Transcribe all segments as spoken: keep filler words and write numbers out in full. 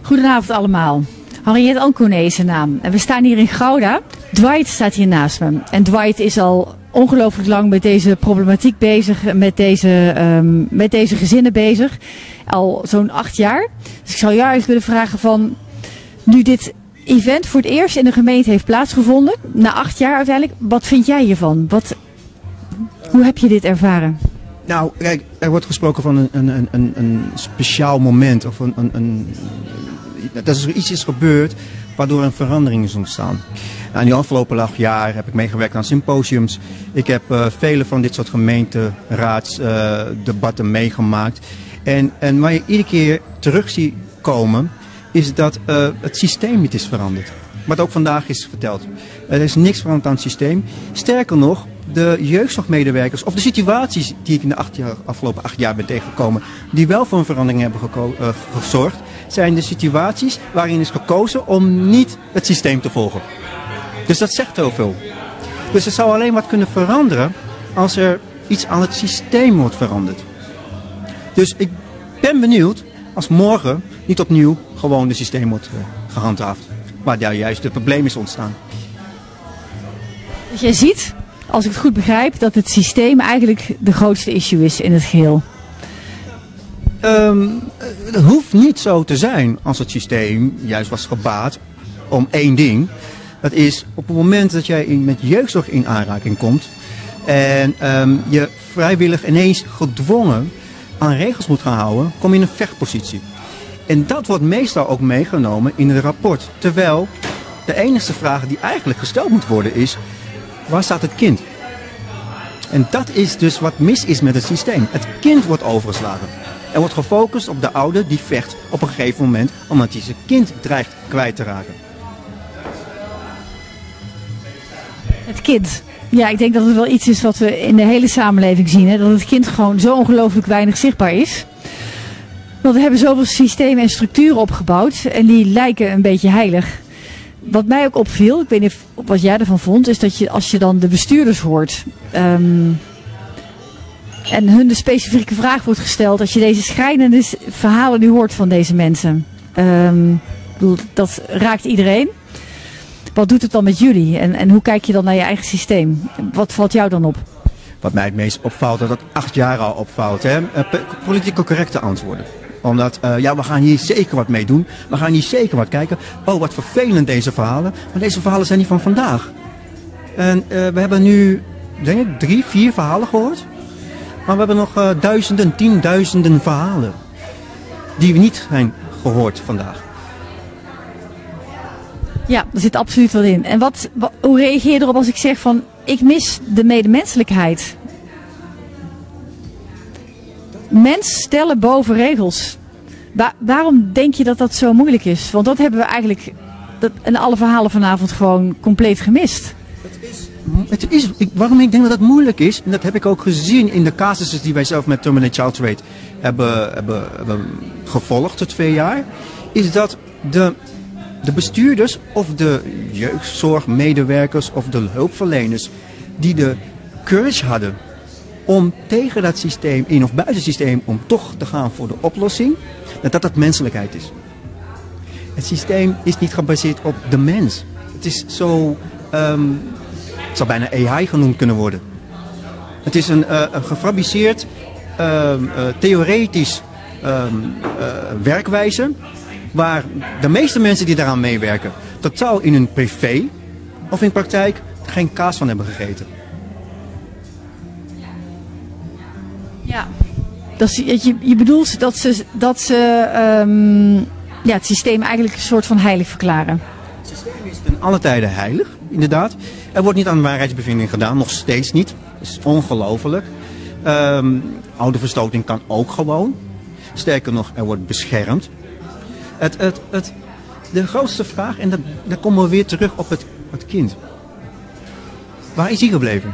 Goedenavond allemaal. Henriette Anconé is zijn naam. En we staan hier in Gouda. Dwight staat hier naast me. En Dwight is al ongelooflijk lang met deze problematiek bezig. Met deze, um, met deze gezinnen bezig. Al zo'n acht jaar. Dus ik zou jou eigenlijk willen vragen van... Nu dit event voor het eerst in de gemeente heeft plaatsgevonden. Na acht jaar uiteindelijk. Wat vind jij hiervan? Wat, hoe heb je dit ervaren? Nou, kijk, er wordt gesproken van een, een, een, een speciaal moment. Of een, een, een, dat er iets is gebeurd waardoor een verandering is ontstaan. Nou, in die afgelopen acht jaar heb ik meegewerkt aan symposiums. Ik heb uh, vele van dit soort gemeenteraadsdebatten uh, meegemaakt. En, en waar je iedere keer terug ziet komen, is dat uh, het systeem niet is veranderd. Wat ook vandaag is verteld. Er is niks veranderd aan het systeem. Sterker nog, de jeugdzorgmedewerkers of de situaties die ik in de acht jaar, afgelopen acht jaar ben tegengekomen, die wel voor een verandering hebben geko- uh, gezorgd, zijn de situaties waarin is gekozen om niet het systeem te volgen. Dus dat zegt heel veel. Dus er zou alleen wat kunnen veranderen als er iets aan het systeem wordt veranderd. Dus ik ben benieuwd als morgen niet opnieuw gewoon het systeem wordt uh, gehandhaafd. Waar daar juist het probleem is ontstaan. Dus jij ziet, als ik het goed begrijp, dat het systeem eigenlijk de grootste issue is in het geheel. Um, het hoeft niet zo te zijn als het systeem juist was gebaat om één ding. Dat is op het moment dat jij in, met jeugdzorg in aanraking komt en um, je vrijwillig ineens gedwongen aan regels moet gaan houden, kom je in een vechtpositie. En dat wordt meestal ook meegenomen in het rapport. Terwijl de enige vraag die eigenlijk gesteld moet worden is, waar staat het kind? En dat is dus wat mis is met het systeem. Het kind wordt overgeslagen. Er wordt gefocust op de ouder die vecht op een gegeven moment omdat hij zijn kind dreigt kwijt te raken. Het kind. Ja, ik denk dat het wel iets is wat we in de hele samenleving zien. Hè? Dat het kind gewoon zo ongelooflijk weinig zichtbaar is. Want we hebben zoveel systemen en structuren opgebouwd. En die lijken een beetje heilig. Wat mij ook opviel, ik weet niet wat jij ervan vond, is dat je als je dan de bestuurders hoort. Um, en hun de specifieke vraag wordt gesteld. Dat je deze schrijnende verhalen nu hoort van deze mensen. Um, ik bedoel, dat raakt iedereen. Wat doet het dan met jullie? En, en hoe kijk je dan naar je eigen systeem? Wat valt jou dan op? Wat mij het meest opvalt, dat het acht jaar al opvalt. Hè? Politiek correcte antwoorden. Omdat, uh, ja, we gaan hier zeker wat mee doen. We gaan hier zeker wat kijken. Oh, wat vervelend deze verhalen. Maar deze verhalen zijn niet van vandaag. En uh, we hebben nu, denk ik, drie, vier verhalen gehoord. Maar we hebben nog uh, duizenden, tienduizenden verhalen. Die we niet zijn gehoord vandaag. Ja, er zit absoluut wat in. En wat, wat, hoe reageer je erop als ik zeg van, ik mis de medemenselijkheid? Mens stellen boven regels. Wa- waarom denk je dat dat zo moeilijk is? Want dat hebben we eigenlijk dat, in alle verhalen vanavond gewoon compleet gemist. Het is, het is, ik, waarom ik denk dat dat moeilijk is, en dat heb ik ook gezien in de casussen die wij zelf met Terminate Child Trade hebben, hebben, hebben gevolgd, het twee jaar, is dat de, de bestuurders of de jeugdzorgmedewerkers of de hulpverleners die de courage hadden om tegen dat systeem, in of buiten het systeem, om toch te gaan voor de oplossing, dat dat het menselijkheid is. Het systeem is niet gebaseerd op de mens. Het is zo, um, het zou bijna A I genoemd kunnen worden. Het is een, uh, een gefabriceerd, uh, uh, theoretisch um, uh, werkwijze, waar de meeste mensen die daaraan meewerken, totaal in hun privé of in praktijk geen kaas van hebben gegeten. Ja, dat is, je, je bedoelt dat ze, dat ze um, ja, het systeem eigenlijk een soort van heilig verklaren. Het systeem is ten alle tijden heilig, inderdaad. Er wordt niet aan waarheidsbevinding gedaan, nog steeds niet. Dat is ongelooflijk. Um, ouderverstoting kan ook gewoon. Sterker nog, er wordt beschermd. Het, het, het, de grootste vraag, en dat, daar komen we weer terug op het, het kind. Waar is hij gebleven?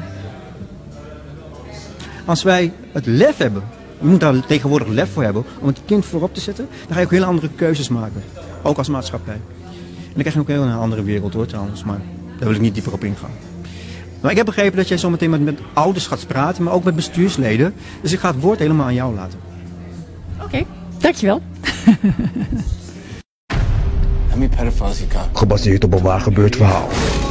Als wij het lef hebben, we moeten daar tegenwoordig lef voor hebben om het kind voorop te zetten, dan ga je ook hele andere keuzes maken. Ook als maatschappij. En dan krijg je ook een hele andere wereld hoor trouwens, maar daar wil ik niet dieper op ingaan. Maar ik heb begrepen dat jij zometeen met, met ouders gaat praten, maar ook met bestuursleden. Dus ik ga het woord helemaal aan jou laten. Oké, okay, dankjewel. How many pedophiles you got? Gebaseerd op een waar gebeurd verhaal.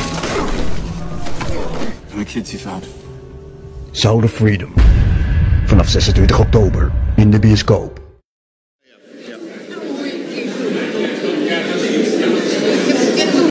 How many kids you found? Sound of Freedom. Vanaf zesentwintig oktober in de bioscoop.